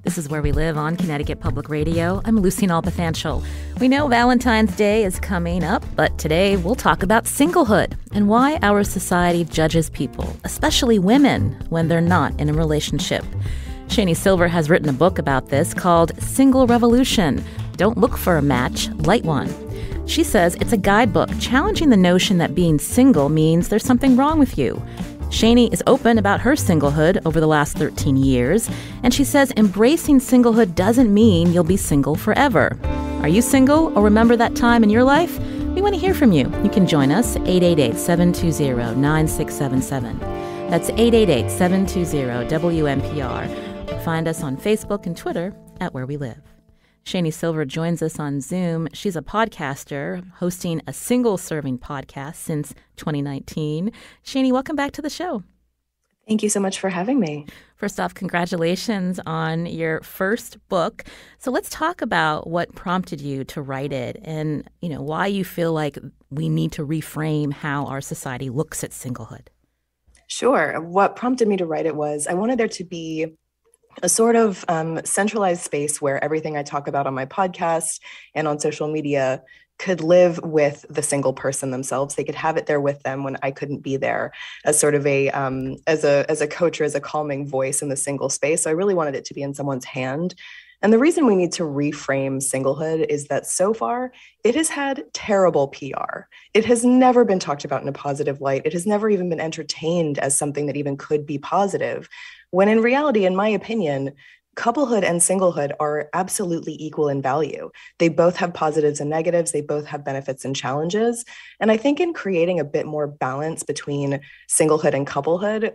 This is Where We Live on Connecticut Public Radio. I'm Lucy Nalpathanchel. We know Valentine's Day is coming up, but today we'll talk about singlehood and why our society judges people, especially women, when they're not in a relationship. Shani Silver has written a book about this called Single Revolution. Don't look for a match, light one. She says it's a guidebook challenging the notion that being single means there's something wrong with you. Shani is open about her singlehood over the last 13 years, and she says embracing singlehood doesn't mean you'll be single forever. Are you single or remember that time in your life? We want to hear from you. You can join us, 888-720-9677. That's 888-720-WNPR. Find us on Facebook and Twitter at Where We Live. Shani Silver joins us on Zoom. She's a podcaster hosting a single-serving podcast since 2019. Shani, welcome back to the show. Thank you so much for having me. First off, congratulations on your first book. So let's talk about what prompted you to write it and, why you feel like we need to reframe how our society looks at singlehood. Sure. What prompted me to write it was I wanted there to be a sort of centralized space where everything I talk about on my podcast and on social media could live with the single person themselves. They could have it there with them when I couldn't be there as sort of as a coach or as a calming voice in the single space. So I really wanted it to be in someone's hand. And the reason we need to reframe singlehood is that so far it has had terrible PR. It has never been talked about in a positive light. It has never even been entertained as something that even could be positive. When in reality, in my opinion, couplehood and singlehood are absolutely equal in value. They both have positives and negatives. They both have benefits and challenges. And I think in creating a bit more balance between singlehood and couplehood,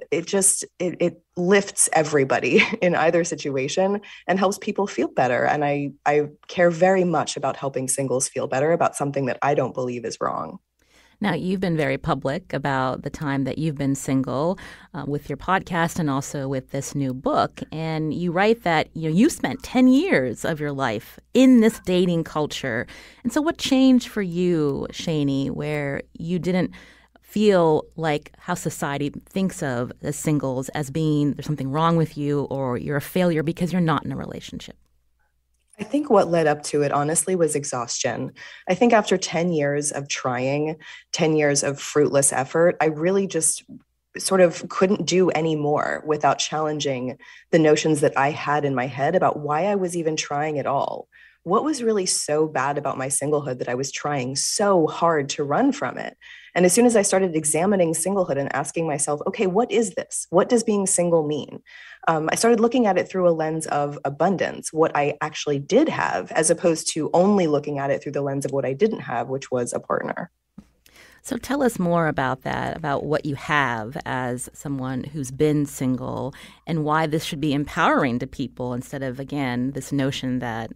it lifts everybody in either situation and helps people feel better. And I care very much about helping singles feel better about something that I don't believe is wrong. Now, you've been very public about the time that you've been single with your podcast and also with this new book. And you write that you spent 10 years of your life in this dating culture. And so what changed for you, Shani, where you didn't feel like how society thinks of as singles as being there's something wrong with you or you're a failure because you're not in a relationship? I think what led up to it, honestly, was exhaustion. I think after 10 years of trying, 10 years of fruitless effort, I really just sort of couldn't do any more without challenging the notions that I had in my head about why I was even trying at all. What was really so bad about my singlehood that I was trying so hard to run from it? And as soon as I started examining singlehood and asking myself, okay, what is this? What does being single mean? I started looking at it through a lens of abundance, what I actually did have, as opposed to only looking at it through the lens of what I didn't have, which was a partner. So tell us more about that, about what you have as someone who's been single and why this should be empowering to people instead of, again, this notion that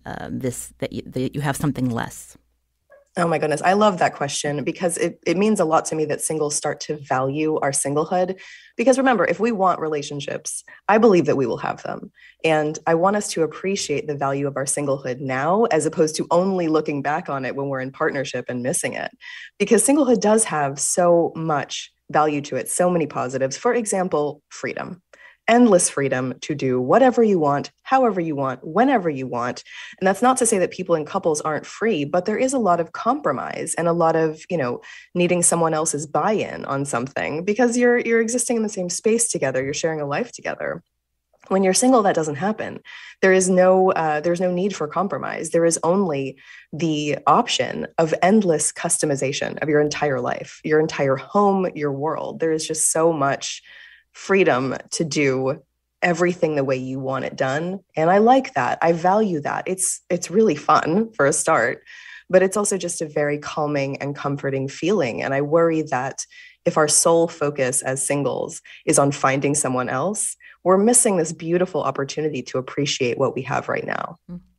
that you have something less. Oh my goodness. I love that question because it means a lot to me that singles start to value our singlehood. Because remember, if we want relationships, I believe that we will have them. And I want us to appreciate the value of our singlehood now, as opposed to only looking back on it when we're in partnership and missing it. Because singlehood does have so much value to it, so many positives. For example, freedom. Endless freedom to do whatever you want, however you want, whenever you want. And that's not to say that people in couples aren't free, but there is a lot of compromise and a lot of, needing someone else's buy-in on something because you're existing in the same space together. You're sharing a life together. When you're single, that doesn't happen. There's no need for compromise. There is only the option of endless customization of your entire life, your entire home, your world. There is just so much freedom to do everything the way you want it done. And I like that. I value that. It's really fun for a start, but it's also just a very calming and comforting feeling. And I worry that if our sole focus as singles is on finding someone else, we're missing this beautiful opportunity to appreciate what we have right now.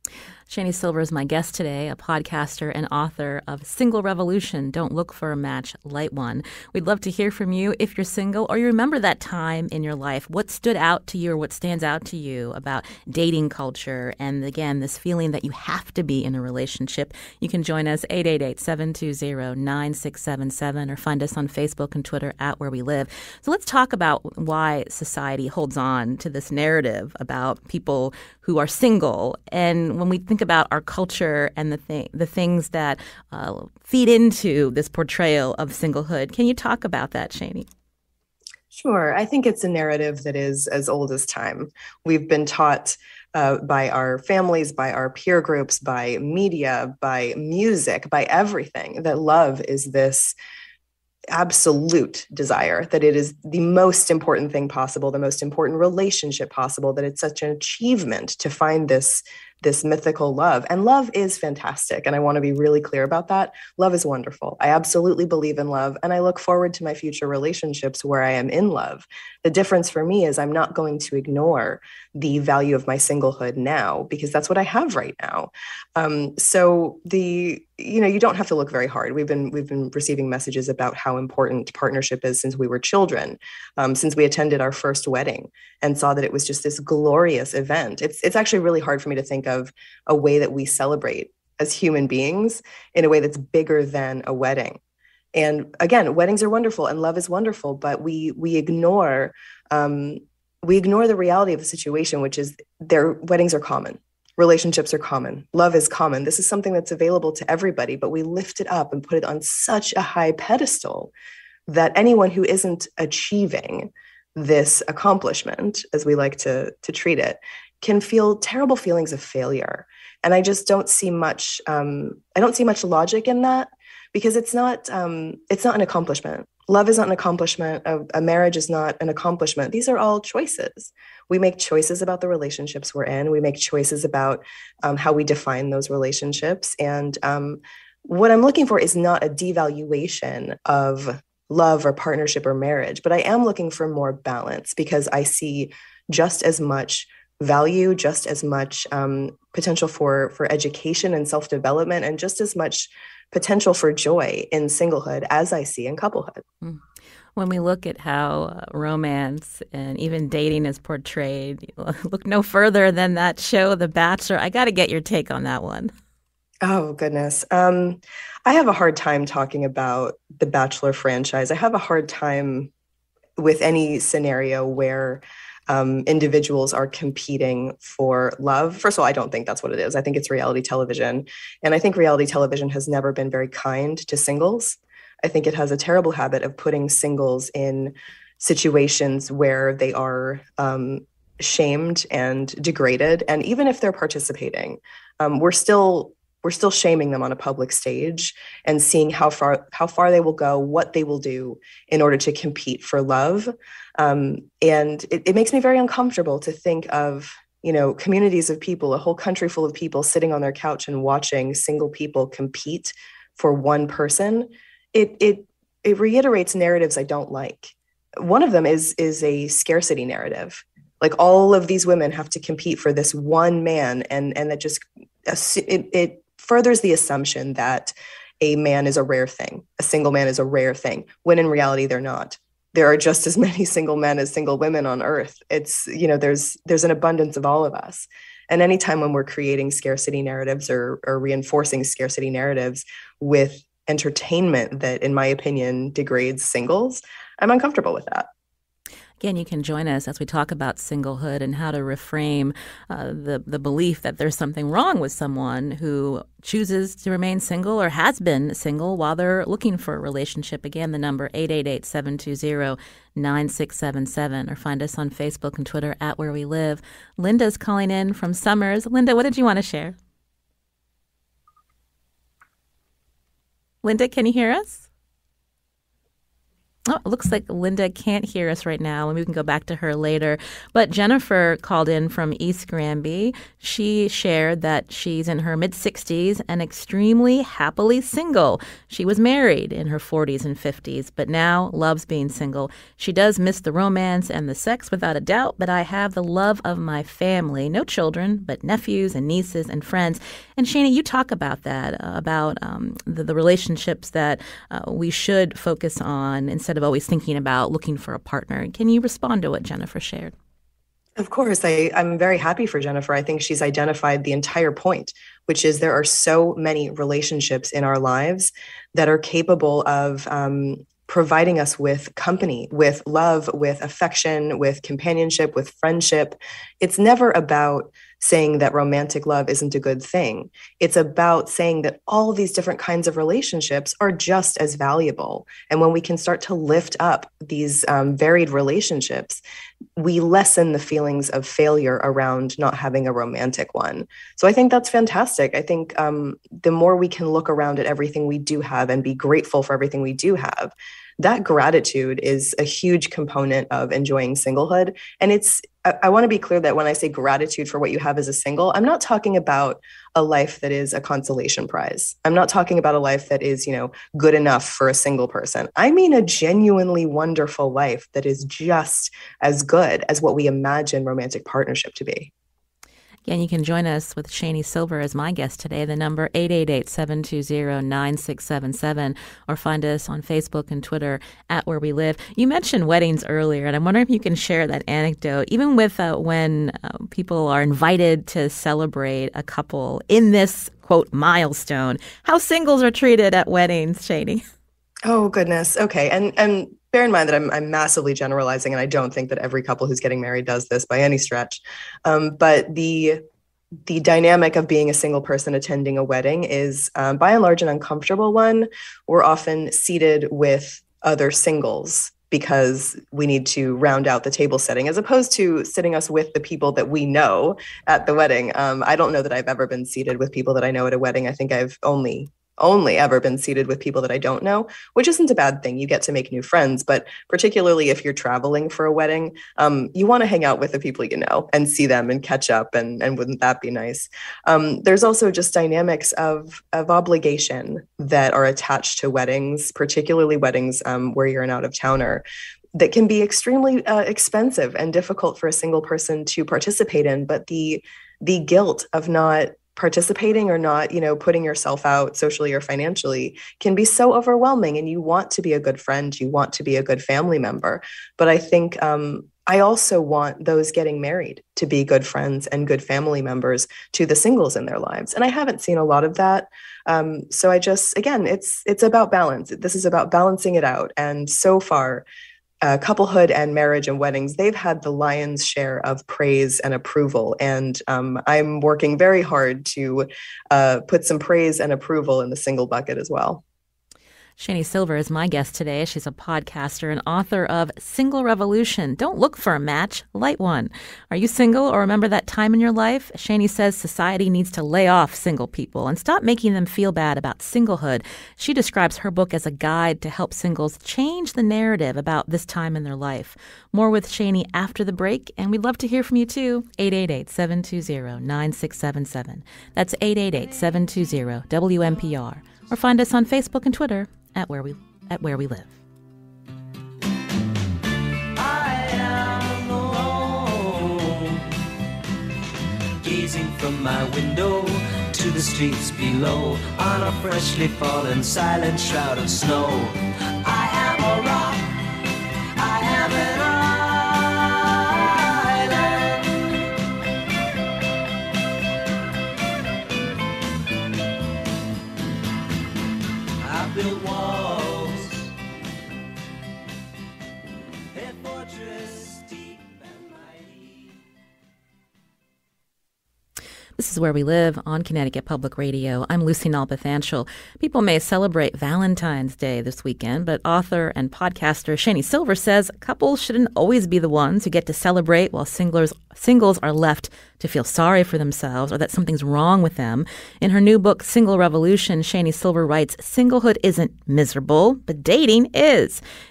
Shani Silver is my guest today, a podcaster and author of Single Revolution, Don't Look for a Match, Light One. We'd love to hear from you if you're single or you remember that time in your life. What stood out to you or what stands out to you about dating culture and, again, this feeling that you have to be in a relationship? You can join us 888-720-9677 or find us on Facebook and Twitter at Where We Live. So let's talk about why society holds on to this narrative about people who are single. And when we think about our culture and the things that feed into this portrayal of singlehood, can you talk about that, Shani? Sure. I think it's a narrative that is as old as time. We've been taught by our families, by our peer groups, by media, by music, by everything, that love is this absolute desire, that it is the most important thing possible, the most important relationship possible, that it's such an achievement to find this mythical love. And love is fantastic. And I want to be really clear about that. Love is wonderful. I absolutely believe in love. And I look forward to my future relationships where I am in love. The difference for me is I'm not going to ignore the value of my singlehood now, because that's what I have right now. You don't have to look very hard. We've been receiving messages about how important partnership is since we were children, since we attended our first wedding and saw that it was just this glorious event. It's actually really hard for me to think of a way that we celebrate as human beings in a way that's bigger than a wedding. And again, weddings are wonderful and love is wonderful, but we ignore the reality of the situation, which is their weddings are common. Relationships are common. Love is common. This is something that's available to everybody, but we lift it up and put it on such a high pedestal that anyone who isn't achieving this accomplishment, as we like to treat it, can feel terrible feelings of failure. And I just don't see much. I don't see much logic in that, because it's not an accomplishment. Love is not an accomplishment. A marriage is not an accomplishment. These are all choices. We make choices about the relationships we're in. We make choices about how we define those relationships. And what I'm looking for is not a devaluation of love or partnership or marriage, but I am looking for more balance, because I see just as much value, just as much potential for education and self-development, and just as much potential for joy in singlehood as I see in couplehood. When we look at how romance and even dating is portrayed, look no further than that show, The Bachelor. I got to get your take on that one. Oh, goodness. I have a hard time talking about the Bachelor franchise. I have a hard time with any scenario where individuals are competing for love. First of all, I don't think that's what it is. I think it's reality television. And I think reality television has never been very kind to singles. I think it has a terrible habit of putting singles in situations where they are shamed and degraded. And even if they're participating, we're still shaming them on a public stage and seeing how far they will go, what they will do in order to compete for love. And it makes me very uncomfortable to think of, communities of people, a whole country full of people sitting on their couch and watching single people compete for one person. It reiterates narratives I don't like. One of them is a scarcity narrative. Like, all of these women have to compete for this one man, and that just it furthers the assumption that a man is a rare thing, a single man is a rare thing, when in reality they're not. There are just as many single men as single women on earth. It's, there's an abundance of all of us. And anytime when we're creating scarcity narratives or reinforcing scarcity narratives with entertainment that, in my opinion, degrades singles, I'm uncomfortable with that. Again, you can join us as we talk about singlehood and how to reframe the belief that there's something wrong with someone who chooses to remain single or has been single while they're looking for a relationship. Again, the number 888-720-9677, or find us on Facebook and Twitter at Where We Live. Linda's calling in from Summers. Linda, what did you want to share? Linda, can you hear us? Oh, it looks like Linda can't hear us right now, and we can go back to her later. But Jennifer called in from East Granby. She shared that she's in her mid-60s and extremely happily single. She was married in her 40s and 50s, but now loves being single. She does miss the romance and the sex without a doubt, but I have the love of my family. No children, but nephews and nieces and friends. And Shani, you talk about that, about the relationships that we should focus on instead of always thinking about looking for a partner. Can you respond to what Jennifer shared? Of course, I'm very happy for Jennifer. I think she's identified the entire point, which is there are so many relationships in our lives that are capable of providing us with company, with love, with affection, with companionship, with friendship. It's never about saying that romantic love isn't a good thing. It's about saying that all of these different kinds of relationships are just as valuable. And when we can start to lift up these varied relationships, we lessen the feelings of failure around not having a romantic one. So I think that's fantastic. I think the more we can look around at everything we do have and be grateful for everything we do have, that gratitude is a huge component of enjoying singlehood. And I want to be clear that when I say gratitude for what you have as a single, I'm not talking about a life that is a consolation prize. I'm not talking about a life that is, good enough for a single person. I mean a genuinely wonderful life that is just as good as what we imagine romantic partnership to be. Again, you can join us with Shani Silver as my guest today. The number 888-720-9677, or find us on Facebook and Twitter at Where We Live. You mentioned weddings earlier, and I'm wondering if you can share that anecdote, even with when people are invited to celebrate a couple in this, quote, milestone, how singles are treated at weddings, Shani. Oh, goodness. Okay. And bear in mind that I'm massively generalizing, and I don't think that every couple who's getting married does this by any stretch. But the dynamic of being a single person attending a wedding is, by and large, an uncomfortable one. We're often seated with other singles because we need to round out the table setting, as opposed to sitting us with the people that we know at the wedding. I don't know that I've ever been seated with people that I know at a wedding. I think I've only ever been seated with people that I don't know, which isn't a bad thing. You get to make new friends, but particularly if you're traveling for a wedding, you want to hang out with the people you know and see them and catch up, and wouldn't that be nice? There's also just dynamics of obligation that are attached to weddings, particularly weddings where you're an out-of-towner, that can be extremely expensive and difficult for a single person to participate in. But the guilt of not participating or not, putting yourself out socially or financially can be so overwhelming, and you want to be a good friend, you want to be a good family member. But I think I also want those getting married to be good friends and good family members to the singles in their lives. And I haven't seen a lot of that. So again, it's about balance. This is about balancing it out. And so far, couplehood and marriage and weddings, they've had the lion's share of praise and approval. And I'm working very hard to put some praise and approval in the single bucket as well. Shani Silver is my guest today. She's a podcaster and author of Single Revolution. Don't look for a match, light one. Are you single or remember that time in your life? Shani says society needs to lay off single people and stop making them feel bad about singlehood. She describes her book as a guide to help singles change the narrative about this time in their life. More with Shani after the break, and we'd love to hear from you too. 888-720-9677. That's 888-720-WNPR. Or find us on Facebook and Twitter at Where We Live. I am alone, gazing from my window to the streets below, on a freshly fallen silent shroud of snow. I am a rock, I am an island. I built walls, a fortress deep and mighty. This is Where We Live on Connecticut Public Radio. I'm Lucy Nalpathanchel. People may celebrate Valentine's Day this weekend, but author and podcaster Shani Silver says couples shouldn't always be the ones who get to celebrate while singles are left to feel sorry for themselves or that something's wrong with them. In her new book, Single Revolution, Shani Silver writes, singlehood isn't miserable, but dating is.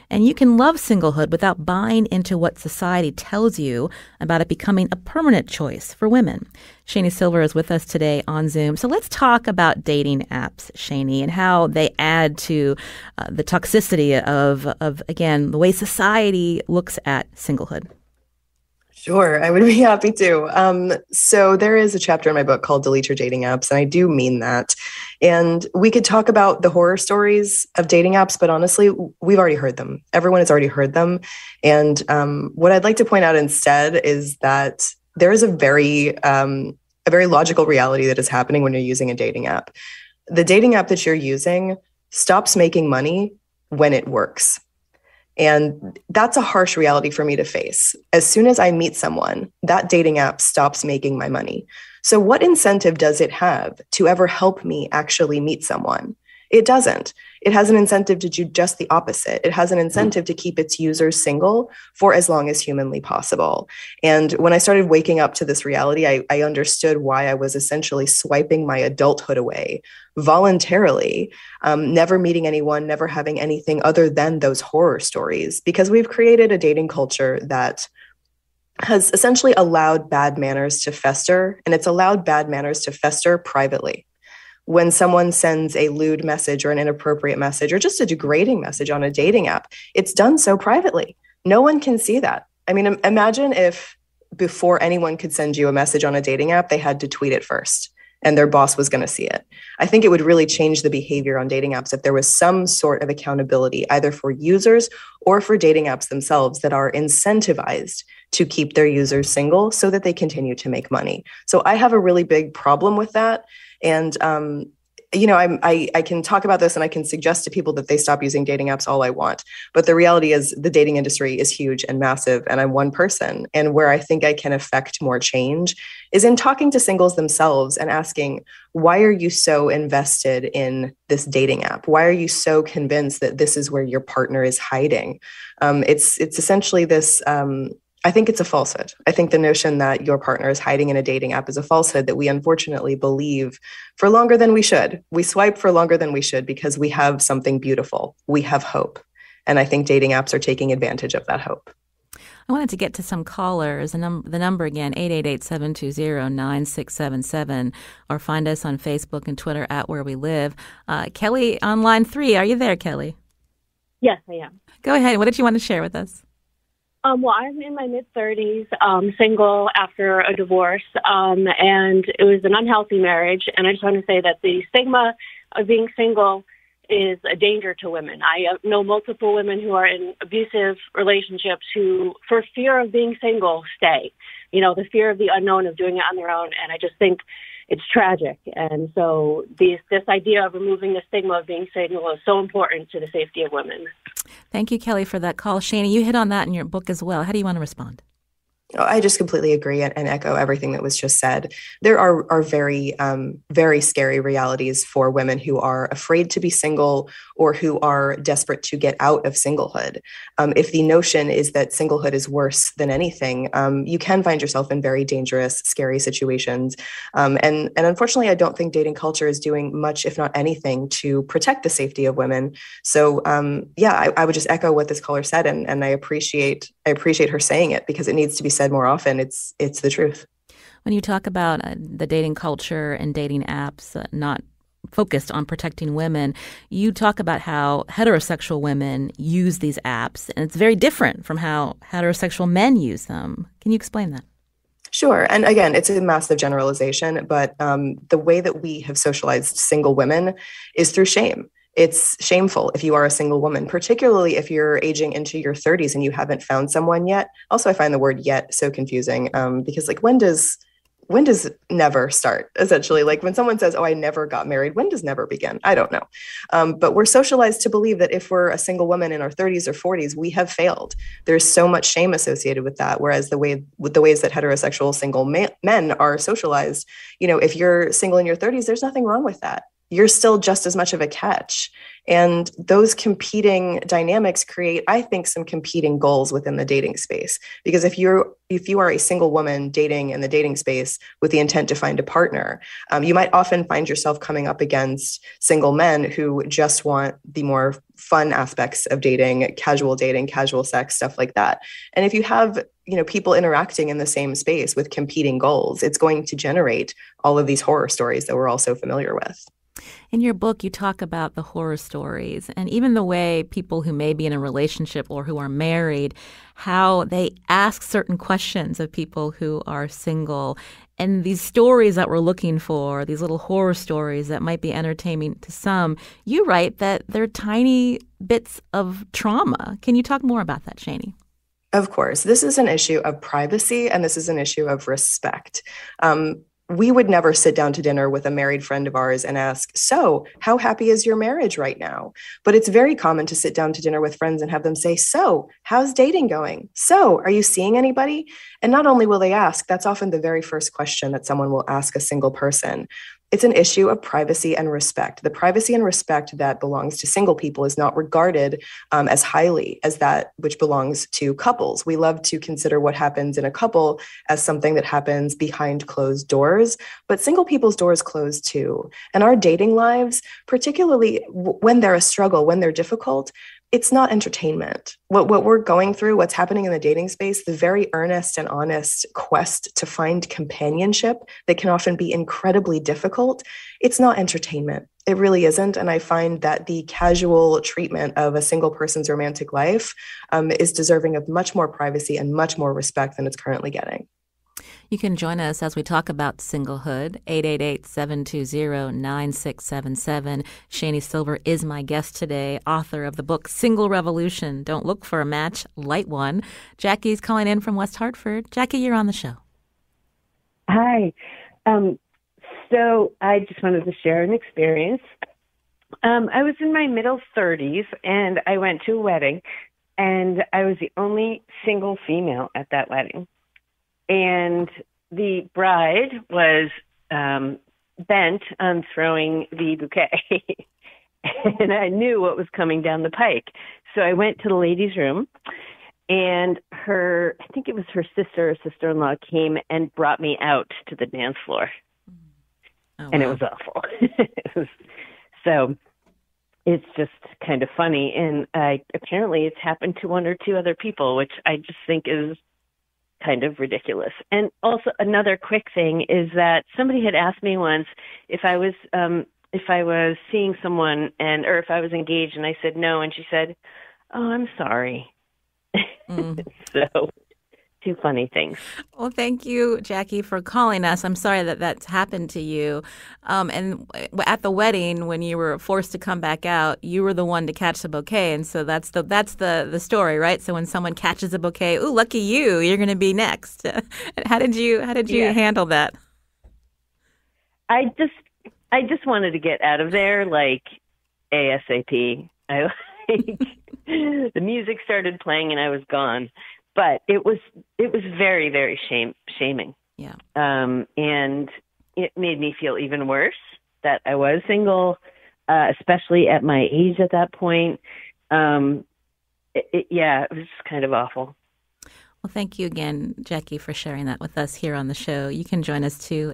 And you can love singlehood without buying into what society tells you about it becoming a permanent choice for women. Shani Silver is with us today on Zoom. So let's talk about dating apps, Shani, and how they add to the toxicity of, again, the way society looks at singlehood. Sure, I would be happy to. So there is a chapter in my book called Delete Your Dating Apps, and I do mean that. And we could talk about the horror stories of dating apps, but honestly, we've already heard them. Everyone has already heard them. And what I'd like to point out instead is that there is a very logical reality that is happening when you're using a dating app. The dating app that you're using stops making money when it works. And that's a harsh reality for me to face. As soon as I meet someone, that dating app stops making my money. So what incentive does it have to ever help me actually meet someone? It doesn't. It has an incentive to do just the opposite. It has an incentive to keep its users single for as long as humanly possible. And when I started waking up to this reality, I understood why I was essentially swiping my adulthood away voluntarily, never meeting anyone, never having anything other than those horror stories, because we've created a dating culture that has essentially allowed bad manners to fester, and it's allowed bad manners to fester privately. When someone sends a lewd message or an inappropriate message or just a degrading message on a dating app, it's done so privately. No one can see that. I mean, imagine if before anyone could send you a message on a dating app, they had to tweet it first and their boss was going to see it. I think it would really change the behavior on dating apps if there was some sort of accountability, either for users or for dating apps themselves, that are incentivized to keep their users single so that they continue to make money. So I have a really big problem with that. And, I can talk about this and I can suggest to people that they stop using dating apps all I want. But the reality is the dating industry is huge and massive, and I'm one person. And where I think I can affect more change is in talking to singles themselves and asking, why are you so invested in this dating app? Why are you so convinced that this is where your partner is hiding? It's essentially this... I think it's a falsehood. I think the notion that your partner is hiding in a dating app is a falsehood that we unfortunately believe for longer than we should. We swipe for longer than we should because we have something beautiful. We have hope. And I think dating apps are taking advantage of that hope. I wanted to get to some callers. The number again, 888-720-9677, or find us on Facebook and Twitter at Where We Live. Kelly on line 3. Are you there, Kelly? Yes, I am. Go ahead. What did you want to share with us? Well, I'm in my mid-30s, single after a divorce, and it was an unhealthy marriage. And I just want to say that the stigma of being single is a danger to women. I know multiple women who are in abusive relationships who, for fear of being single, stay. You know, the fear of the unknown, of doing it on their own. And I just think it's tragic. And so this idea of removing the stigma of being single is so important to the safety of women. Thank you, Kelly, for that call. Shani, you hit on that in your book as well. How do you want to respond? I just completely agree and echo everything that was just said. There are very, very scary realities for women who are afraid to be single or who are desperate to get out of singlehood. If the notion is that singlehood is worse than anything, you can find yourself in very dangerous, scary situations. And unfortunately, I don't think dating culture is doing much, if not anything, to protect the safety of women. So, I would just echo what this caller said, and I appreciate her saying it because it needs to be said more often. It's the truth. When you talk about the dating culture and dating apps not focused on protecting women, you talk about how heterosexual women use these apps, and it's very different from how heterosexual men use them. Can you explain that? Sure. And again, it's a massive generalization, but the way that we have socialized single women is through shame. It's shameful if you are a single woman, particularly if you're aging into your 30s and you haven't found someone yet. Also, I find the word "yet" so confusing because, when does never start? Essentially, when someone says, "Oh, I never got married," when does never begin? I don't know. But we're socialized to believe that if we're a single woman in our 30s or 40s, we have failed. There's so much shame associated with that. Whereas the ways that heterosexual single men are socialized, if you're single in your 30s, there's nothing wrong with that. you're still just as much of a catch. And those competing dynamics create, I think, some competing goals within the dating space. Because if you are a single woman dating in the dating space with the intent to find a partner, you might often find yourself coming up against single men who just want the more fun aspects of dating, casual sex, stuff like that. And if you have people interacting in the same space with competing goals, it's going to generate all of these horror stories that we're all so familiar with. In your book, you talk about the horror stories and even the way people who may be in a relationship or who are married, how they ask certain questions of people who are single. And these stories that we're looking for, these little horror stories that might be entertaining to some, you write that they're tiny bits of trauma. Can you talk more about that, Shani? Of course. This is an issue of privacy, and this is an issue of respect. We would never sit down to dinner with a married friend of ours and ask, so how happy is your marriage right now? But it's very common to sit down to dinner with friends and have them say, so how's dating going? So are you seeing anybody? And not only will they ask, that's often the very first question that someone will ask a single person. It's an issue of privacy and respect. The privacy and respect that belongs to single people is not regarded as highly as that which belongs to couples. We love to consider what happens in a couple as something that happens behind closed doors, but single people's doors close too. And our dating lives, particularly when they're a struggle, when they're difficult, it's not entertainment. What we're going through, what's happening in the dating space, the very earnest and honest quest to find companionship that can often be incredibly difficult, it's not entertainment. It really isn't. And I find that the casual treatment of a single person's romantic life is deserving of much more privacy and much more respect than it's currently getting. You can join us as we talk about singlehood, 888-720-9677. Shani Silver is my guest today, author of the book Single Revolution. Don't look for a match, light one. Jackie's calling in from West Hartford. Jackie, you're on the show. Hi. So I just wanted to share an experience. I was in my middle 30s, and I went to a wedding, and I was the only single female at that wedding. And the bride was bent on throwing the bouquet. And I knew what was coming down the pike. So I went to the ladies' room, and I think it was her sister or sister-in-law, came and brought me out to the dance floor. Oh, wow. And it was awful. So it's just kind of funny. And apparently it's happened to one or two other people, which I just think is kind of ridiculous. And also another quick thing is that somebody had asked me once if I was seeing someone or if I was engaged, and I said no, and she said, "Oh, I'm sorry." So two funny things. Well, thank you, Jackie, for calling us. I'm sorry that that's happened to you. And at the wedding, when you were forced to come back out, you were the one to catch the bouquet. And so that's the story, right? So when someone catches a bouquet, ooh, lucky you, you're going to be next. How did you handle that? I just wanted to get out of there like ASAP. The music started playing and I was gone. But it was very, very shaming. Yeah. And it made me feel even worse that I was single, especially at my age at that point. It was kind of awful. Well, thank you again, Jackie, for sharing that with us here on the show. You can join us too,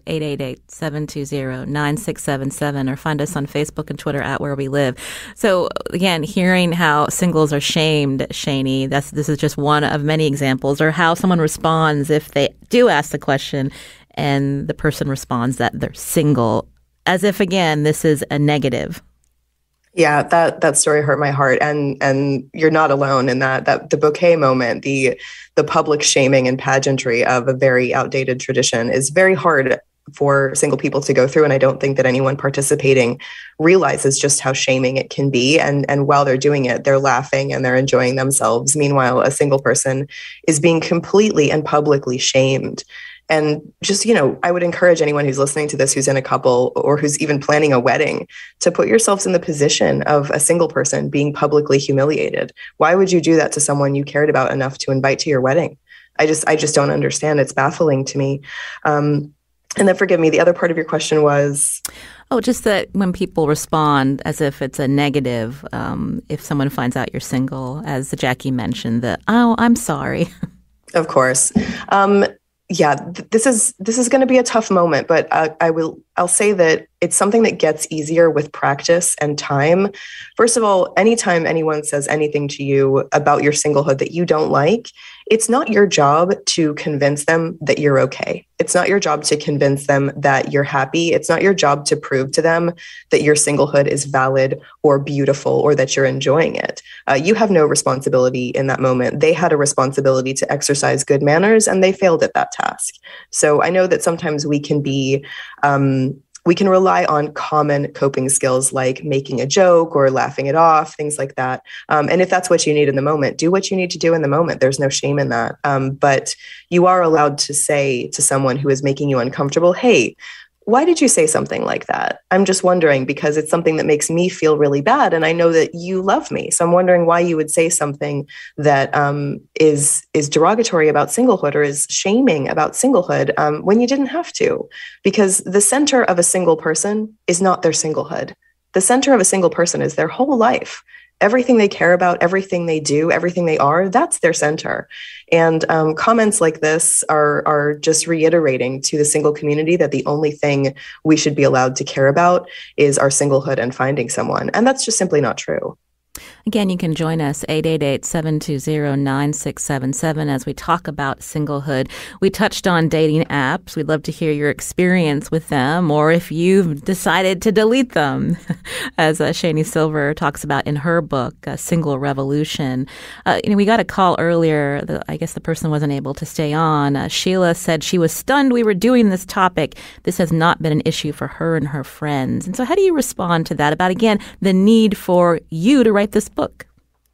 888-720-9677, or find us on Facebook and Twitter at Where We Live. So again, hearing how singles are shamed, Shani, this is just one of many examples, or how someone responds if they do ask the question and the person responds that they're single, as if, again, this is a negative. Yeah, that story hurt my heart, and you're not alone in that the bouquet moment, the public shaming and pageantry of a very outdated tradition is very hard for single people to go through, and I don't think that anyone participating realizes just how shaming it can be. And while they're doing it, they're laughing and they're enjoying themselves. Meanwhile, a single person is being completely and publicly shamed. And just, I would encourage anyone who's listening to this, who's in a couple or who's even planning a wedding, to put yourselves in the position of a single person being publicly humiliated. Why would you do that to someone you cared about enough to invite to your wedding? I just don't understand. It's baffling to me. And then forgive me, the other part of your question was? Oh, just that when people respond as if it's a negative, if someone finds out you're single, as Jackie mentioned, I'm sorry. Of course. This is going to be a tough moment, but I'll say that it's something that gets easier with practice and time. First of all, anytime anyone says anything to you about your singlehood that you don't like, it's not your job to convince them that you're okay. It's not your job to convince them that you're happy. It's not your job to prove to them that your singlehood is valid or beautiful or that you're enjoying it. You have no responsibility in that moment. They had a responsibility to exercise good manners, and they failed at that task. So I know that sometimes we can rely on common coping skills like making a joke or laughing it off, things like that. And if that's what you need in the moment, do what you need to do in the moment. There's no shame in that. But you are allowed to say to someone who is making you uncomfortable, hey, why did you say something like that? I'm just wondering because it's something that makes me feel really bad. And I know that you love me. So I'm wondering why you would say something that is derogatory about singlehood or is shaming about singlehood when you didn't have to. Because the center of a single person is not their singlehood. The center of a single person is their whole life. Everything they care about, everything they do, everything they are, that's their center. And comments like this are just reiterating to the single community that the only thing we should be allowed to care about is our singlehood and finding someone. And that's just simply not true. Again, you can join us 888-720-9677 as we talk about singlehood. We touched on dating apps. We'd love to hear your experience with them or if you've decided to delete them, as Shani Silver talks about in her book, Single Revolution. We got a call earlier. I guess the person wasn't able to stay on. Sheila said she was stunned we were doing this topic. This has not been an issue for her and her friends. And so how do you respond to that about, again, the need for you to write this book?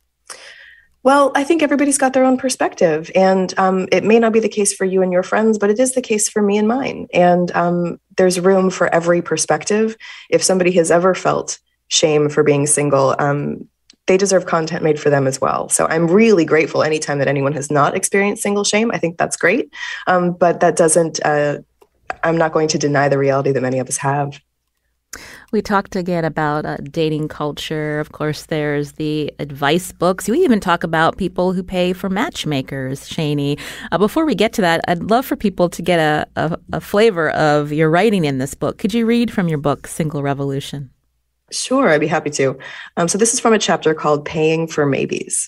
Well, I think everybody's got their own perspective, and it may not be the case for you and your friends, but it is the case for me and mine. And there's room for every perspective. If somebody has ever felt shame for being single, they deserve content made for them as well. So I'm really grateful anytime that anyone has not experienced single shame. I think that's great. But that doesn't, I'm not going to deny the reality that many of us have. We talked again about dating culture. Of course, there's the advice books. We even talk about people who pay for matchmakers, Shani. Before we get to that, I'd love for people to get a flavor of your writing in this book. Could you read from your book, Single Revolution? Sure, I'd be happy to. So this is from a chapter called Paying for Maybes.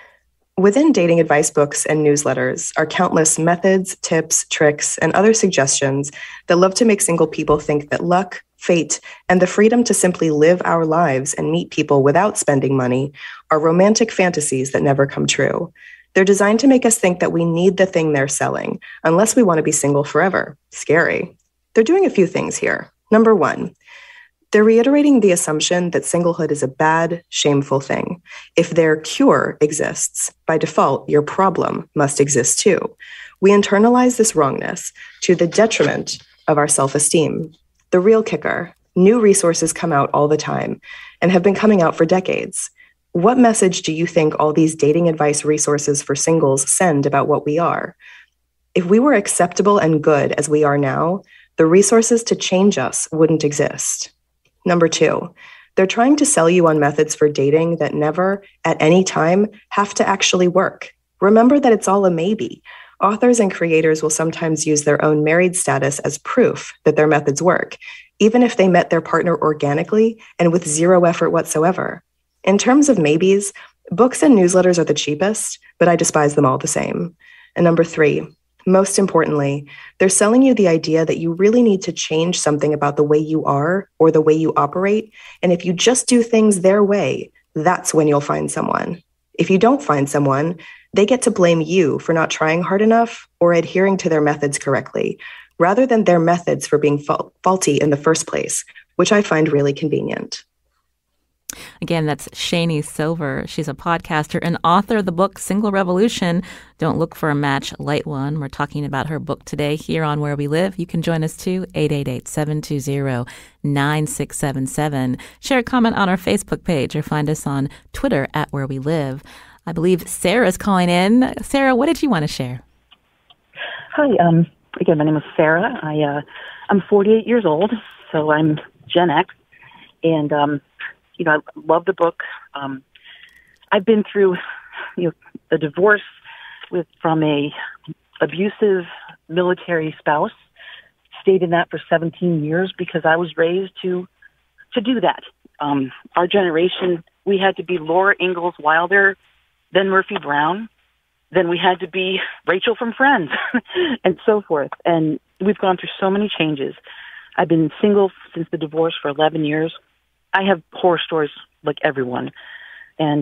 Within dating advice books and newsletters are countless methods, tips, tricks, and other suggestions that love to make single people think that luck, fate, and the freedom to simply live our lives and meet people without spending money are romantic fantasies that never come true. They're designed to make us think that we need the thing they're selling, unless we want to be single forever. Scary. They're doing a few things here. Number one, they're reiterating the assumption that singlehood is a bad, shameful thing. If their cure exists, by default, your problem must exist too. We internalize this wrongness to the detriment of our self-esteem. The real kicker, new resources come out all the time and have been coming out for decades. What message do you think all these dating advice resources for singles send about what we are? If we were acceptable and good as we are now, the resources to change us wouldn't exist. Number two, they're trying to sell you on methods for dating that never, at any time, have to actually work. Remember that it's all a maybe. Authors and creators will sometimes use their own married status as proof that their methods work, even if they met their partner organically and with zero effort whatsoever. In terms of maybes, books and newsletters are the cheapest, but I despise them all the same. And number three, most importantly, they're selling you the idea that you really need to change something about the way you are or the way you operate. And if you just do things their way, that's when you'll find someone. If you don't find someone, they get to blame you for not trying hard enough or adhering to their methods correctly, rather than their methods for being faulty in the first place, which I find really convenient. Again, that's Shani Silver. She's a podcaster and author of the book Single Revolution. Don't look for a match, light one. We're talking about her book today here on Where We Live. You can join us too, 888-720-9677. Share a comment on our Facebook page or find us on Twitter at Where We Live. I believe Sarah's calling in. Sarah, what did you want to share? Hi. Again, my name is Sarah. I'm 48 years old, so I'm Gen X. And, I love the book. I've been through, a divorce from a abusive military spouse. Stayed in that for 17 years because I was raised to do that. Our generation, we had to be Laura Ingalls Wilder, then Murphy Brown, then we had to be Rachel from Friends, and so forth. And we've gone through so many changes. I've been single since the divorce for 11 years. I have horror stories like everyone. And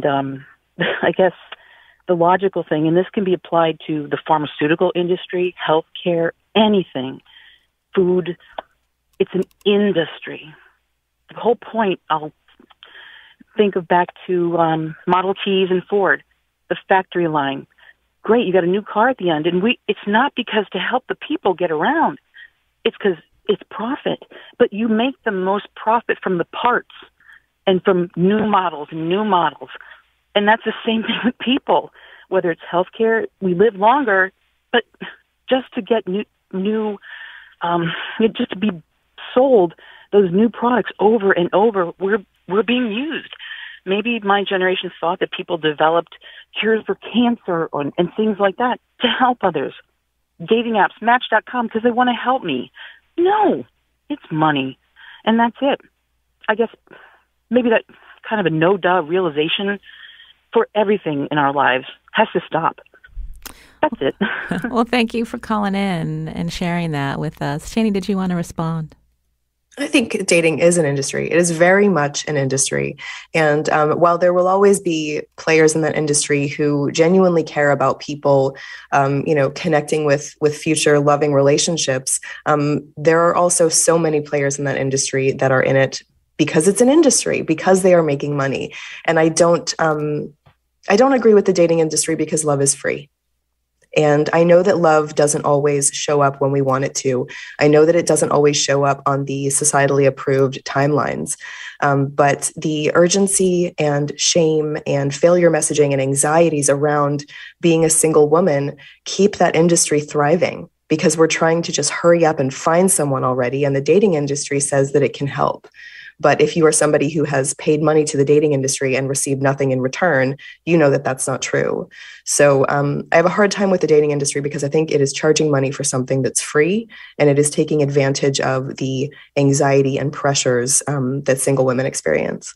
I guess the logical thing, and this can be applied to the pharmaceutical industry, healthcare, anything, food, it's an industry. The whole point, I'll think of back to Model Ts and Ford, the factory line. Great, you got a new car at the end. And it's not because to help the people get around. It's because it's profit. But you make the most profit from the parts and from new models and new models. And that's the same thing with people, whether it's healthcare, we live longer, but just to get new just to be sold those new products over and over, we're being used. Maybe my generation thought that people developed cures for cancer and things like that to help others. Dating apps, Match.com, because they want to help me. No, it's money. And that's it. I guess maybe that kind of a no-duh realization for everything in our lives has to stop. That's it. Well, thank you for calling in and sharing that with us. Shani, did you want to respond? I think dating is an industry. It is very much an industry. And while there will always be players in that industry who genuinely care about people, connecting with future loving relationships, there are also so many players in that industry that are in it because it's an industry, because they are making money. And I don't agree with the dating industry because love is free. And I know that love doesn't always show up when we want it to. I know that it doesn't always show up on the societally approved timelines. But the urgency and shame and failure messaging and anxieties around being a single woman keep that industry thriving because we're trying to just hurry up and find someone already. And the dating industry says that it can help. But if you are somebody who has paid money to the dating industry and received nothing in return, you know that that's not true. So I have a hard time with the dating industry because I think it is charging money for something that's free, and it is taking advantage of the anxiety and pressures that single women experience.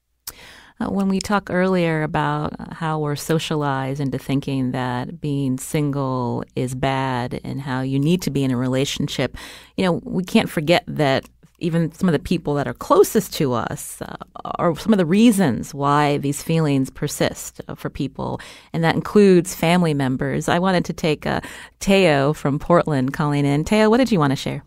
When we talked earlier about how we're socialized into thinking that being single is bad and how you need to be in a relationship, we can't forget that even some of the people that are closest to us are some of the reasons why these feelings persist for people, and that includes family members. I wanted to take Teo from Portland calling in. Teo, what did you want to share?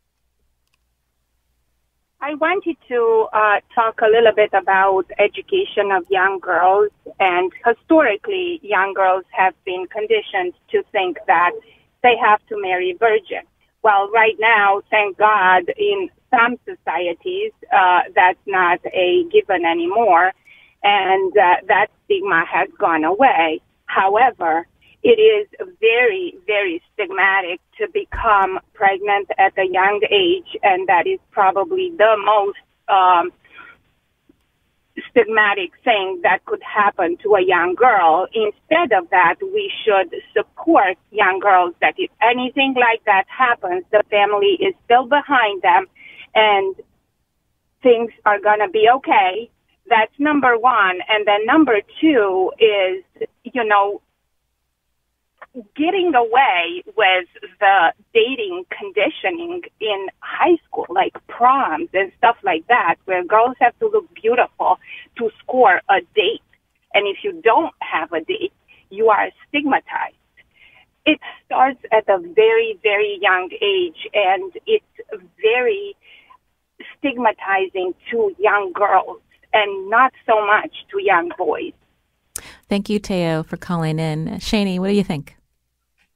I wanted to talk a little bit about education of young girls, and historically, young girls have been conditioned to think that they have to marry a virgin. Well, right now, thank God, in some societies, that's not a given anymore, and that stigma has gone away. However, it is very, very stigmatic to become pregnant at a young age, and that is probably the most stigmatic thing that could happen to a young girl. Instead of that, we should support young girls that if anything like that happens, the family is still behind them and things are going to be okay. That's number one. And then number two is, getting away with the dating conditioning in high school, like proms and stuff like that, where girls have to look beautiful to score a date. And if you don't have a date, you are stigmatized. It starts at a very, very young age, and it's very stigmatizing to young girls and not so much to young boys. Thank you, Teo, for calling in. Shani, what do you think?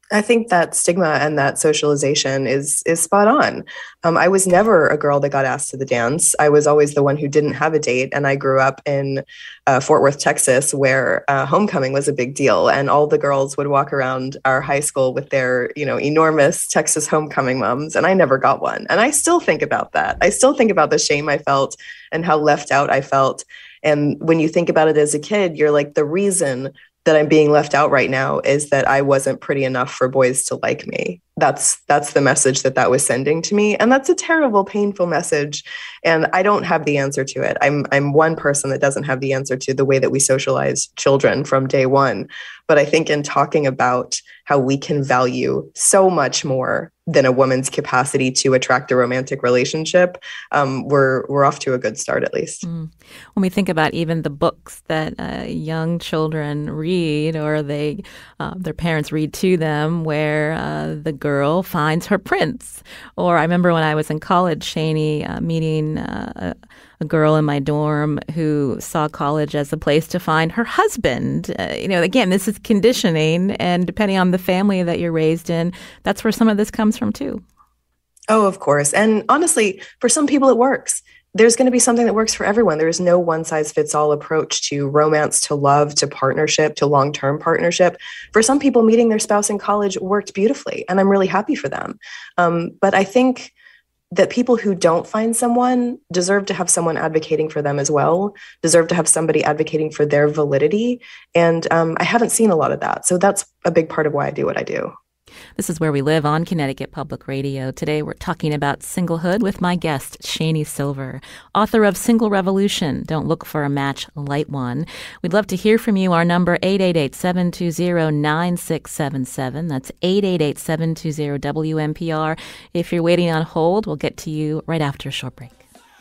I think that stigma and that socialization is spot on. I was never a girl that got asked to the dance. I was always the one who didn't have a date. And I grew up in Fort Worth, Texas, where homecoming was a big deal. And all the girls would walk around our high school with their, enormous Texas homecoming mums. And I never got one. And I still think about that. I still think about the shame I felt and how left out I felt. And when you think about it as a kid, you're like, the reason that I'm being left out right now is that I wasn't pretty enough for boys to like me. That's the message that was sending to me. And that's a terrible, painful message. And I don't have the answer to it. I'm one person that doesn't have the answer to the way that we socialize children from day one. But I think in talking about how we can value so much more than a woman's capacity to attract a romantic relationship, we're off to a good start, at least. When we think about even the books that young children read, or their parents read to them, where the girl finds her prince. Or I remember when I was in college, Shani, meeting a girl in my dorm who saw college as a place to find her husband. Again, this is conditioning, and depending on the family that you're raised in, that's where some of this comes from too. Oh, of course. And honestly, for some people, it works. There's going to be something that works for everyone. There is no one size fits all approach to romance, to love, to partnership, to long-term partnership. For some people, meeting their spouse in college worked beautifully, and I'm really happy for them. But I think that people who don't find someone deserve to have someone advocating for them as well, deserve to have somebody advocating for their validity. And I haven't seen a lot of that. So that's a big part of why I do what I do. This is Where We Live on Connecticut Public Radio. Today we're talking about singlehood with my guest, Shani Silver, author of Single Revolution, Don't Look for a Match, Light One. We'd love to hear from you. Our number, 888-720-9677. That's 888-720-WNPR. If you're waiting on hold, we'll get to you right after a short break.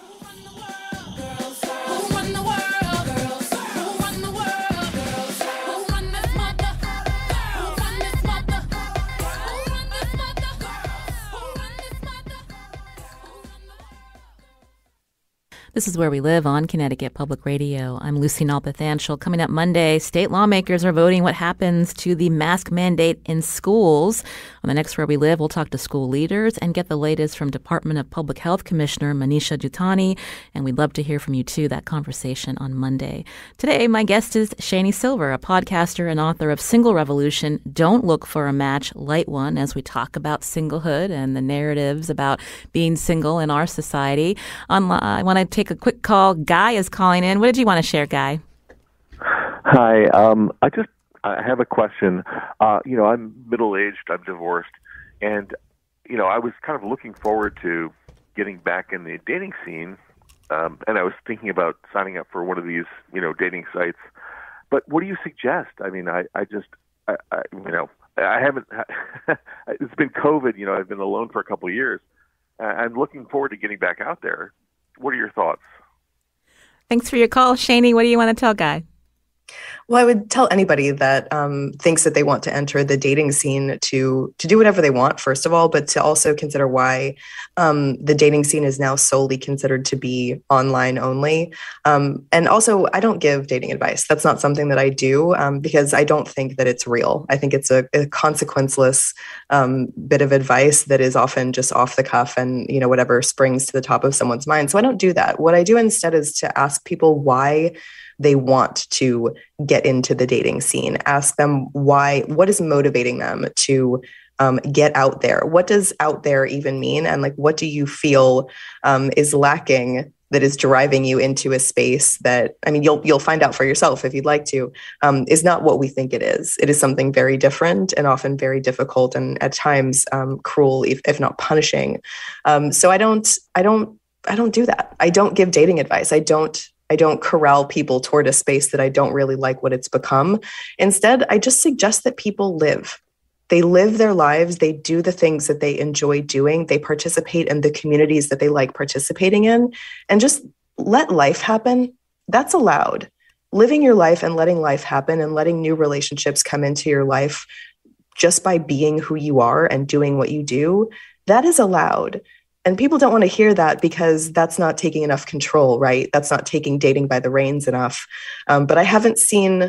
This is Where We Live on Connecticut Public Radio. I'm Lucy Nalpathanchel. Coming up Monday, state lawmakers are voting what happens to the mask mandate in schools. On the next Where We Live, we'll talk to school leaders and get the latest from Department of Public Health Commissioner Manisha Dutani. And we'd love to hear from you, too, that conversation on Monday. Today, my guest is Shani Silver, a podcaster and author of Single Revolution, Don't Look for a Match, Light One, as we talk about singlehood and the narratives about being single in our society. I want to take a quick call. Guy is calling in. What did you want to share, Guy? Hi. I have a question. I'm middle-aged. I'm divorced. And, I was kind of looking forward to getting back in the dating scene. And I was thinking about signing up for one of these, dating sites. But what do you suggest? I mean, I haven't, it's been COVID, I've been alone for a couple of years. I'm looking forward to getting back out there. What are your thoughts? Thanks for your call, Shani. What do you want to tell Guy? Well, I would tell anybody that thinks that they want to enter the dating scene to do whatever they want, first of all, but to also consider why the dating scene is now solely considered to be online only. And also, I don't give dating advice. That's not something that I do because I don't think that it's real. I think it's a consequenceless bit of advice that is often just off the cuff and, whatever springs to the top of someone's mind. So I don't do that. What I do instead is to ask people why they want to get into the dating scene. Ask them what is motivating them to get out there? What does out there even mean? And what do you feel is lacking that is driving you into a space that, you'll find out for yourself if you'd like to, is not what we think it is. It is something very different and often very difficult and at times cruel, if not punishing. So I don't do that. I don't give dating advice. I don't corral people toward a space that I don't really like what it's become. Instead, I just suggest that people live. They live their lives. They do the things that they enjoy doing. They participate in the communities that they like participating in, and just let life happen. That's allowed. Living your life and letting life happen and letting new relationships come into your life just by being who you are and doing what you do, that is allowed. And people don't want to hear that because that's not taking enough control, right? That's not taking dating by the reins enough. But I haven't seen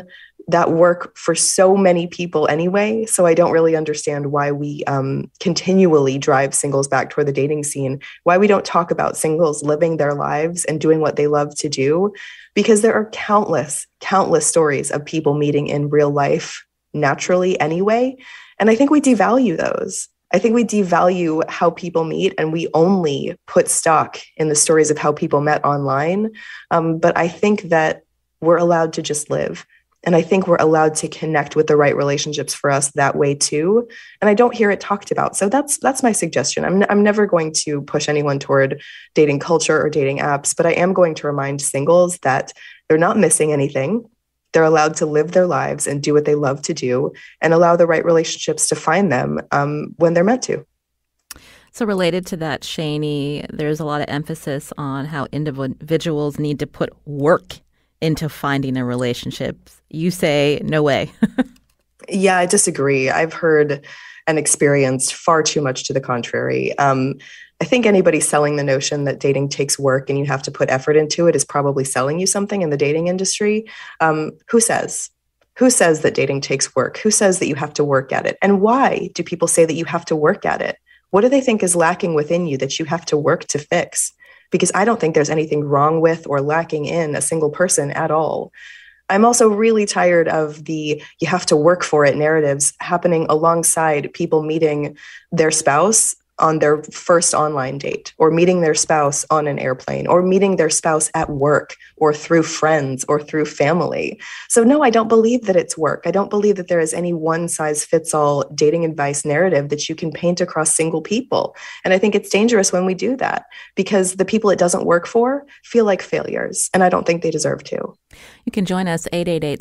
that work for so many people anyway. So I don't really understand why we continually drive singles back toward the dating scene, why we don't talk about singles living their lives and doing what they love to do, because there are countless stories of people meeting in real life naturally anyway. And I think we devalue those. I think we devalue how people meet, and we only put stock in the stories of how people met online. But I think that we're allowed to just live. And I think we're allowed to connect with the right relationships for us that way too. And I don't hear it talked about. So that's my suggestion. I'm never going to push anyone toward dating culture or dating apps, but I am going to remind singles that they're not missing anything. They're allowed to live their lives and do what they love to do, and allow the right relationships to find them when they're meant to. So related to that, Shani, there's a lot of emphasis on how individuals need to put work into finding a relationship. You say, no way. Yeah, I disagree. I've heard and experienced far too much to the contrary. I think anybody selling the notion that dating takes work and you have to put effort into it is probably selling you something in the dating industry. Who says? Who says that dating takes work? Who says that you have to work at it? And why do people say that you have to work at it? What do they think is lacking within you that you have to work to fix? Because I don't think there's anything wrong with or lacking in a single person at all. I'm also really tired of the you have to work for it narratives happening alongside people meeting their spouse on their first online date, or meeting their spouse on an airplane, or meeting their spouse at work, or through friends, or through family. So no, I don't believe that it's work. I don't believe that there is any one-size-fits-all dating advice narrative that you can paint across single people. And I think it's dangerous when we do that, because the people it doesn't work for feel like failures, and I don't think they deserve to. You can join us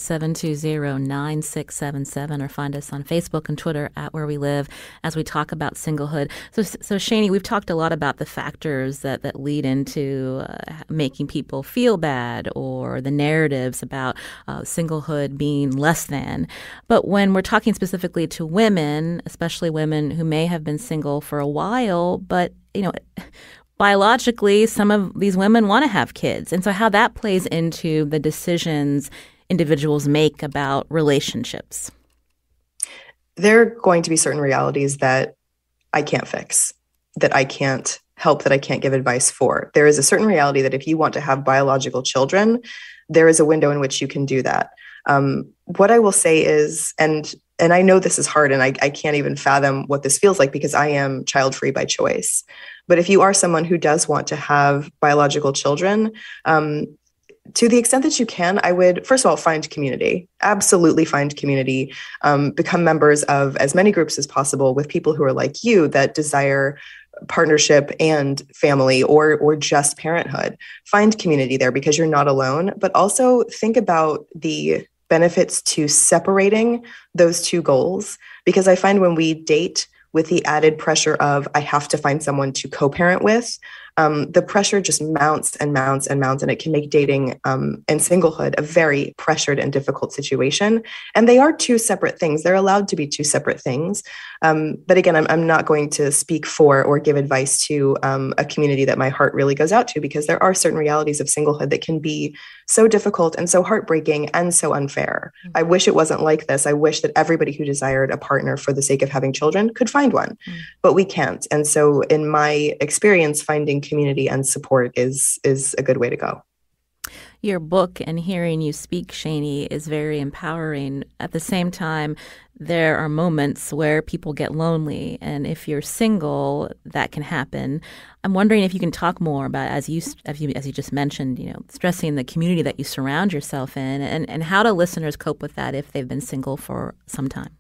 888-720-9677 or find us on Facebook and Twitter at Where We Live as we talk about singlehood. So Shani, we've talked a lot about the factors that lead into making people feel bad, or the narratives about singlehood being less than. But when we're talking specifically to women, especially women who may have been single for a while, but biologically, some of these women want to have kids. And so how that plays into the decisions individuals make about relationships. There are going to be certain realities that I can't fix, that I can't help, that I can't give advice for. There is a certain reality that if you want to have biological children, there is a window in which you can do that. What I will say is, and I know this is hard, and I can't even fathom what this feels like because I am child-free by choice. But if you are someone who does want to have biological children, to the extent that you can, I would, first of all, find community. Absolutely find community. Become members of as many groups as possible with people who are like you, that desire partnership and family, or just parenthood. Find community there because you're not alone. But also think about the benefits to separating those two goals. Because I find when we date with the added pressure of I have to find someone to co-parent with, the pressure just mounts and mounts and mounts, and it can make dating and singlehood a very pressured and difficult situation. And they are two separate things. They're allowed to be two separate things. But again, I'm not going to speak for or give advice to a community that my heart really goes out to, because there are certain realities of singlehood that can be so difficult and so heartbreaking and so unfair. Mm-hmm. I wish it wasn't like this. I wish that everybody who desired a partner for the sake of having children could find one, but we can't. And so in my experience, finding community and support is a good way to go. Your book and hearing you speak, Shani, is very empowering. At the same time, there are moments where people get lonely, and if you're single, that can happen. I'm wondering if you can talk more about, as you just mentioned, stressing the community that you surround yourself in, and how do listeners cope with that if they've been single for some time?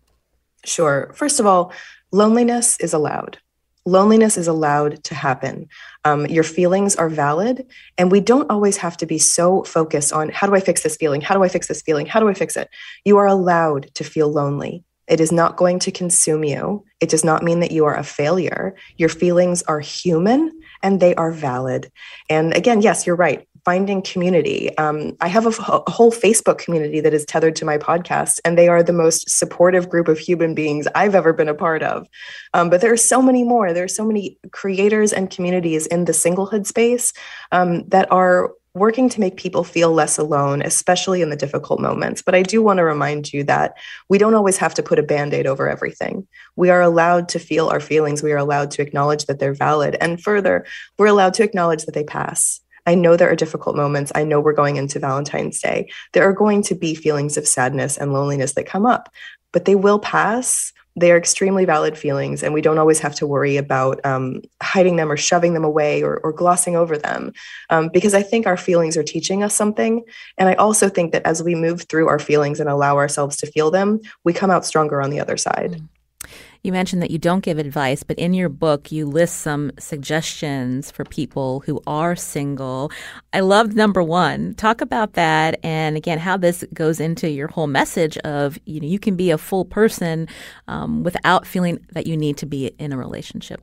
Sure. First of all, loneliness is allowed. Loneliness is allowed to happen. Your feelings are valid, and we don't always have to be so focused on how do I fix this feeling? How do I fix this feeling? How do I fix it? You are allowed to feel lonely. It is not going to consume you. It does not mean that you are a failure. Your feelings are human and they are valid. And again, yes, you're right. Finding community. I have a whole Facebook community that is tethered to my podcast, and they are the most supportive group of human beings I've ever been a part of. But there are so many more. There are so many creators and communities in the singlehood space that are working to make people feel less alone, especially in the difficult moments. But I do want to remind you that we don't always have to put a Band-Aid over everything. We are allowed to feel our feelings. We are allowed to acknowledge that they're valid. And further, we're allowed to acknowledge that they pass. I know there are difficult moments. I know we're going into Valentine's Day. There are going to be feelings of sadness and loneliness that come up, but they will pass. They are extremely valid feelings, and we don't always have to worry about hiding them or shoving them away or glossing over them, because I think our feelings are teaching us something. And I also think that as we move through our feelings and allow ourselves to feel them, we come out stronger on the other side. You mentioned that you don't give advice, but in your book, you list some suggestions for people who are single. I loved number 1. Talk about that, and again, how this goes into your whole message of, you can be a full person without feeling that you need to be in a relationship.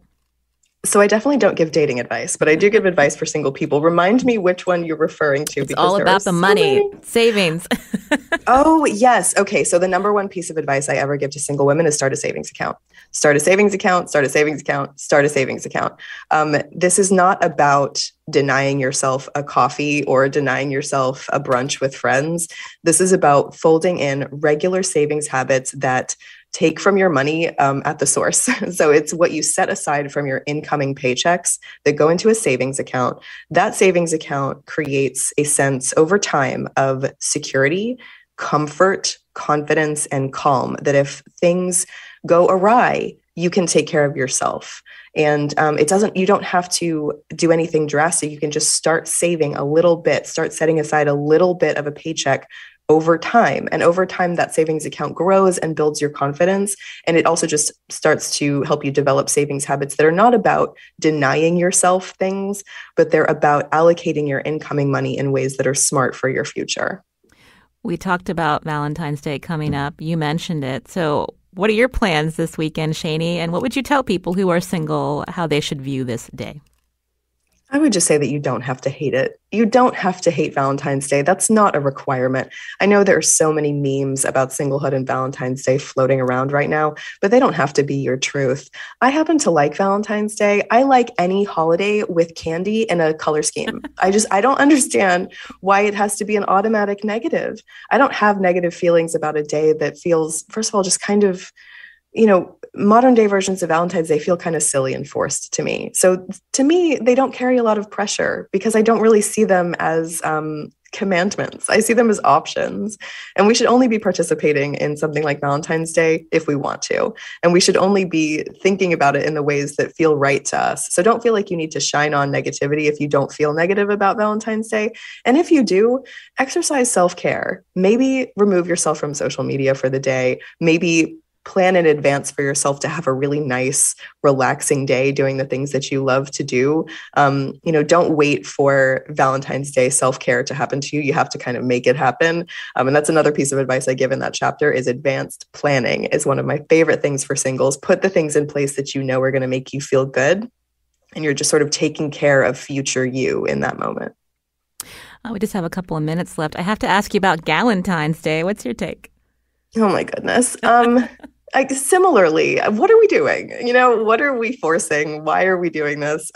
So I definitely don't give dating advice, but I do give advice for single people. Remind me which one you're referring to. It's all about the money, savings. Oh, yes. Okay. So the number 1 piece of advice I ever give to single women is start a savings account. Start a savings account, start a savings account, start a savings account. This is not about denying yourself a coffee or denying yourself a brunch with friends. This is about folding in regular savings habits that take from your money at the source. So it's what you set aside from your incoming paychecks that go into a savings account. That savings account creates a sense over time of security, comfort, confidence, and calm, that if things go awry, you can take care of yourself. And you don't have to do anything drastic. You can just start saving a little bit, start setting aside a little bit of a paycheck over time. And over time, that savings account grows and builds your confidence. And it also just starts to help you develop savings habits that are not about denying yourself things, but they're about allocating your incoming money in ways that are smart for your future. We talked about Valentine's Day coming up. You mentioned it. So what are your plans this weekend, Shani? And what would you tell people who are single how they should view this day? I would just say that you don't have to hate it. You don't have to hate Valentine's Day. That's not a requirement. I know there are so many memes about singlehood and Valentine's Day floating around right now, but they don't have to be your truth. I happen to like Valentine's Day. I like any holiday with candy and a color scheme. I don't understand why it has to be an automatic negative. I don't have negative feelings about a day that feels, first of all, just kind of, modern day versions of Valentine's Day feel kind of silly and forced to me. So to me, they don't carry a lot of pressure because I don't really see them as commandments. I see them as options. And we should only be participating in something like Valentine's Day if we want to. And we should only be thinking about it in the ways that feel right to us. So don't feel like you need to shine on negativity if you don't feel negative about Valentine's Day. And if you do, exercise self-care. Maybe remove yourself from social media for the day. Maybe plan in advance for yourself to have a really nice, relaxing day doing the things that you love to do. Don't wait for Valentine's Day self-care to happen to you. You have to kind of make it happen. And that's another piece of advice I give in that chapter is advanced planning is one of my favorite things for singles. Put the things in place that you know are going to make you feel good. And you're just sort of taking care of future you in that moment. We just have a couple of minutes left. I have to ask you about Galentine's Day. What's your take? Oh, my goodness. Similarly, what are we doing? What are we forcing? Why are we doing this?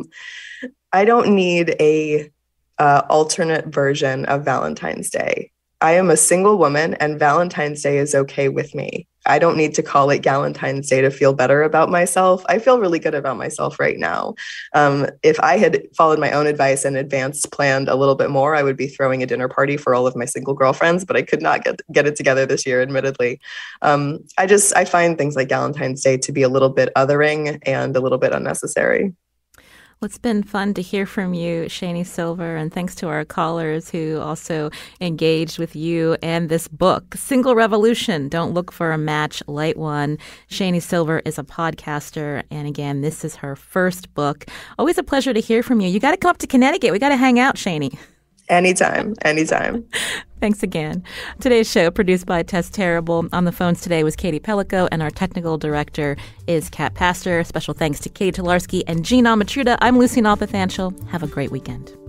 I don't need a alternate version of Valentine's Day. I am a single woman and Valentine's Day is okay with me. I don't need to call it Galentine's Day to feel better about myself. I feel really good about myself right now. If I had followed my own advice and advanced planned a little bit more, I would be throwing a dinner party for all of my single girlfriends, but I could not get it together this year, admittedly. I find things like Galentine's Day to be a little bit othering and a little bit unnecessary. Well, it's been fun to hear from you, Shani Silver, and thanks to our callers who also engaged with you and this book, Single Revolution, Don't Look for a Match, Light One. Shani Silver is a podcaster, and again, this is her first book. Always a pleasure to hear from you. You got to come up to Connecticut. We got to hang out, Shani. Anytime. Thanks again. Today's show produced by Tess Terrible. On the phones today was Katie Pellico, and our technical director is Kat Pastor. Special thanks to Katie Tolarski and Gene Amatruda. I'm Lucy Nalpathanchel. Have a great weekend.